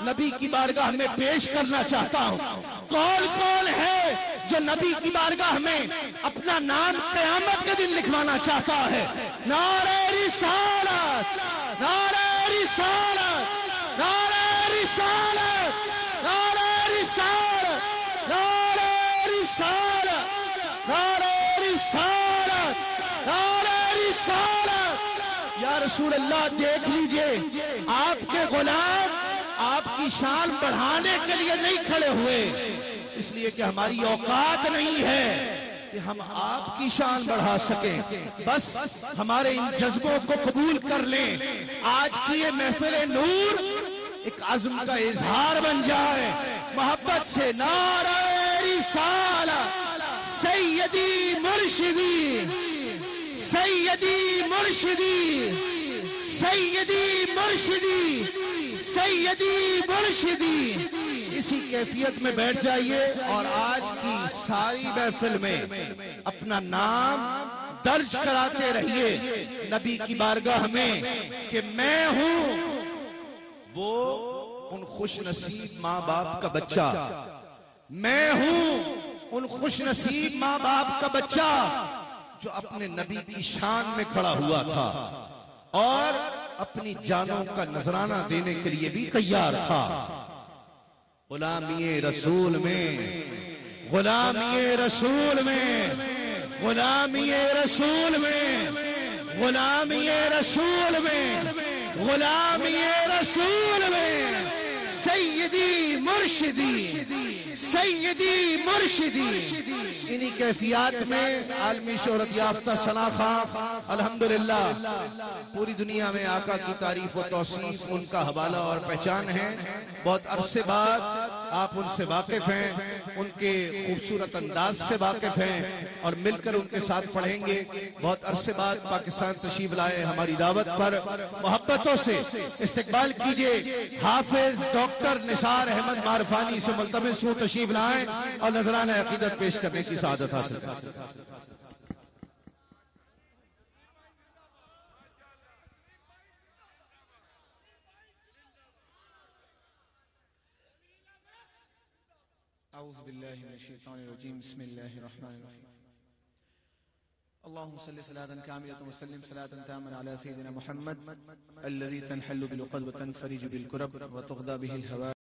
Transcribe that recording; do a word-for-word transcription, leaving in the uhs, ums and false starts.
نبی کی بارگاہ میں پیش کرنا چاہتا ہوں. کون کون ہے جو نبی کی بارگاہ میں اپنا نام قیامت کے دن لکھوانا چاہتا ہے؟ نعرہ رسالت، نعرہ رسالت، نعرہ رسالت، نعرہ رسالت، نعرہ رسالت، نعرہ رسالت، نعرہ رسالت. یا رسول اللہ دیکھ لیجئے، آپ کے غلام آپ کی شان بڑھانے کے لیے نہیں کھڑے ہوئے، اس لیے کہ ہماری اوقات نہیں ہے کہ ہم آپ کی شان بڑھا سکیں. بس ہمارے ان جذبوں کو قبول کر لیں. آج کی یہ محفل نور ایک عزم کا اظہار بن جائے. محبت سے نعرہ رسالت، سیدی مرشدی، سیدی مرشدی، سیدی مرشدی، سیدی مرشدی. اسی کیفیت میں بیٹھ جائیے اور آج کی ساری محفل میں اپنا نام درج کراتے رہیے نبی کی بارگاہ میں کہ میں ہوں وہ ان خوش نصیب ماں باپ کا بچہ، میں ہوں ان خوش نصیب ماں باپ کا بچہ جو اپنے نبی کی شان میں کھڑا ہوا تھا اور اپنی جانوں کا نذرانہ دینے کے لیے بھی تیار تھا. غلامی رسول میں، غلامی رسول میں، غلامی رسول میں، غلامی رسول میں، غلامی رسول میں، سیدی مرشدی، سیدی مرشدی. انہی کیفیات میں عالمی شہرت یافتہ ثنا خان الحمدللہ پوری دنیا میں آقا کی تعریف و توصیف ان کا حوالہ اور پہچان ہے. بہت عرصے بعد آپ ان سے واقف ہیں، ان کے خوبصورت انداز سے واقف ہیں اور مل کر ان کے ساتھ پڑھیں گے. بہت عرصے بعد پاکستان تشریف لائے، ہماری دعوت پر محبتوں سے استقبال کیجئے. حافظ ڈاکٹر نثار احمد معرفانی سے ملتمس ہوں تشریف لائیں اور نذرانہ عقیدت پیش کرنے کی سعادت حاصل کریں. اعوذ باللہ من الشیطان الرجیم، بسم اللہ الرحمن الرحیم. اللهم صل صلاة كاملة وسلم صلاة تامة على سيدنا محمد الذي تنحل بالعقد وتنفرج بالكرب وتغضى به الهوائج